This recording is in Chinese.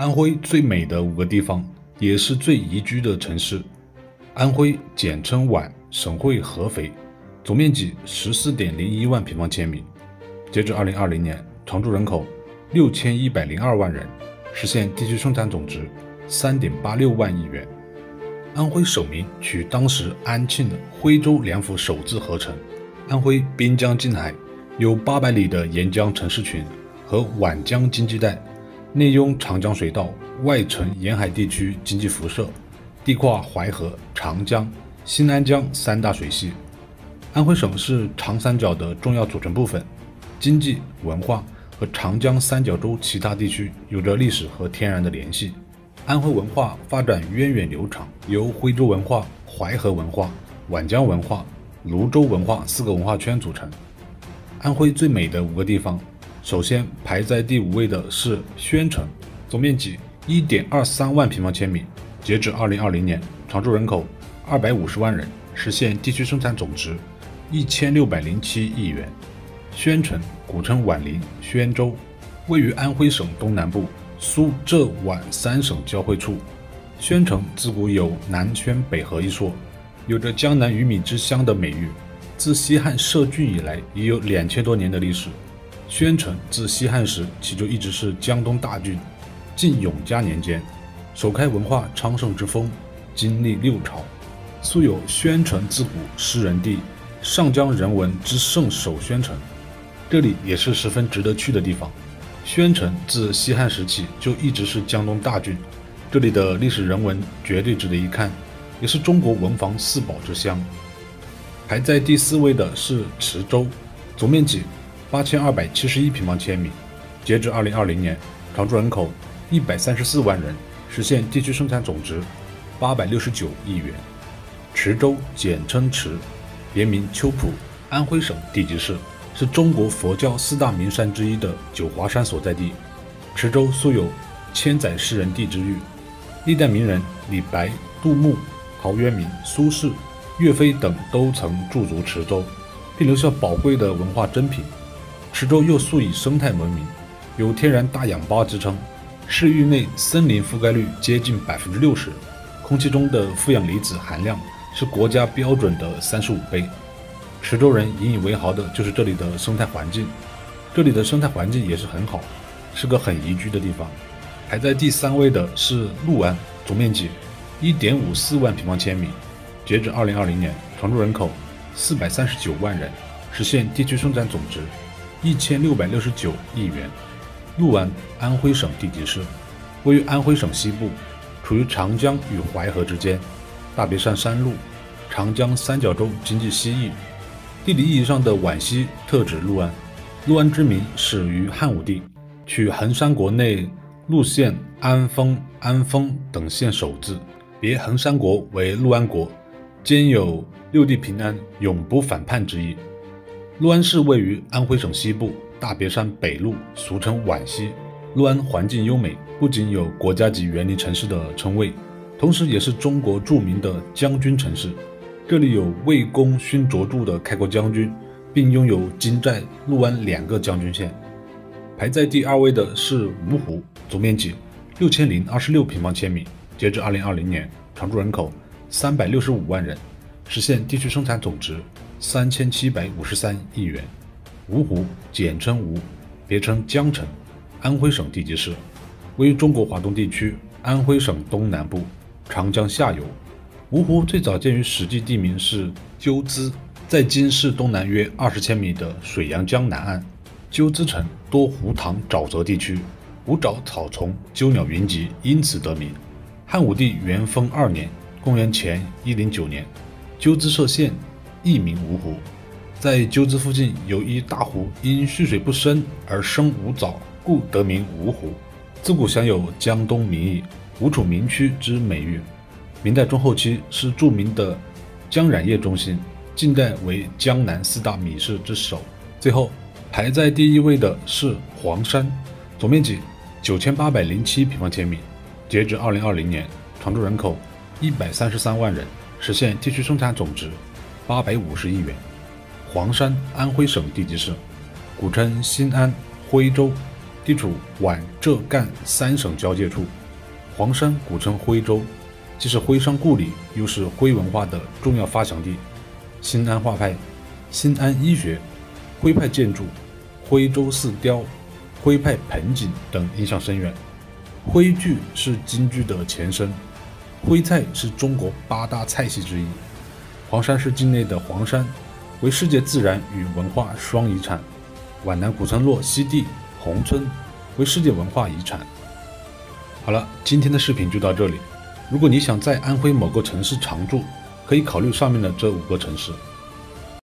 安徽最美的5个地方，也是最宜居的城市。安徽简称皖，省会合肥，总面积14.01万平方千米。截至2020年，常住人口6102万人，实现地区生产总值3.86万亿元。安徽省名取当时安庆的徽州两府首字合成。安徽滨江近海，有800里的沿江城市群和皖江经济带，内拥长江水道，外承沿海地区经济辐射，地跨淮河、长江、新安江3大水系。安徽省是长三角的重要组成部分，经济、文化和长江三角洲其他地区有着历史和天然的联系。安徽文化发展源远流长，由徽州文化、淮河文化、皖江文化、泸州文化4个文化圈组成。安徽最美的5个地方，首先排在第5位的是宣城，总面积1.23万平方千米，截止2020年，常住人口250万人，实现地区生产总值1607亿元。宣城古称皖陵、宣州，位于安徽省东南部，苏浙皖3省交汇处。宣城自古有南宣北河一说，有着江南鱼米之乡的美誉。自西汉设郡以来，已有2000多年的历史。宣城自西汉时起就一直是江东大郡，晋永嘉年间，首开文化昌盛之风，经历6朝，素有宣城自古诗人地，上江人文之盛首宣城。这里也是十分值得去的地方。宣城自西汉时起就一直是江东大郡，这里的历史人文绝对值得一看，也是中国文房4宝之乡。排在第4位的是池州，总面积8271平方千米，截至2020年，常住人口134万人，实现地区生产总值869亿元。池州简称池，别名秋浦，安徽省地级市，是中国佛教4大名山之一的九华山所在地。池州素有千载诗人地之誉，历代名人李白、杜牧、陶渊明、苏轼、岳飞等都曾驻足池州，并留下宝贵的文化珍品。池州又素以生态闻名，有天然大氧吧之称，市域内森林覆盖率接近60%，空气中的负氧离子含量是国家标准的35倍。池州人引以为豪的就是这里的生态环境，这里的生态环境也是很好，是个很宜居的地方。排在第3位的是六安，总面积1.54万平方千米，截至2020年，常住人口439万人，实现地区生产总值1669亿元。六安，安徽省地级市，位于安徽省西部，处于长江与淮河之间，大别山山路，长江三角洲经济西翼。地理意义上的皖西特指六安。六安之名始于汉武帝，取衡山国内陆县安丰、安丰等县首字，别衡山国为六安国，兼有六地平安、永不反叛之意。六安市位于安徽省西部，大别山北麓，俗称皖西。六安环境优美，不仅有国家级园林城市的称谓，同时也是中国著名的将军城市。这里有魏公勋卓著的开国将军，并拥有金寨、六安2个将军县。排在第2位的是芜湖，总面积6026平方千米，截至2020年，常住人口365万人，实现地区生产总值3753亿元。芜湖简称吴，别称江城，安徽省地级市，位于中国华东地区安徽省东南部，长江下游。芜湖最早见于实际地名是鸠兹，在今市东南约20千米的水阳江南岸。鸠兹城多湖塘沼泽地区，湖沼草丛，鸠鸟云集，因此得名。汉武帝元丰2年，公元前109年，鸠兹设县，易名芜湖。在鸠兹附近有一大湖，因蓄水不深而生无藻，故得名芜湖。自古享有江东名邑、吴楚名区之美誉。明代中后期是著名的江染业中心，近代为江南4大米市之首。最后排在第1位的是黄山，总面积9807平方千米，截至2020年，常住人口133万人，实现地区生产总值850亿元。黄山，安徽省地级市，古称新安、徽州， 地处皖浙赣3省交界处。黄山古称徽州，既是徽商故里，又是徽文化的重要发祥地。新安画派、新安医学、徽派建筑、徽州四雕、徽派盆景等影响深远。徽剧是京剧的前身，徽菜是中国8大菜系之一。黄山市境内的黄山为世界自然与文化双遗产，皖南古村落西递、宏村为世界文化遗产。好了，今天的视频就到这里。如果你想在安徽某个城市常住，可以考虑上面的这5个城市。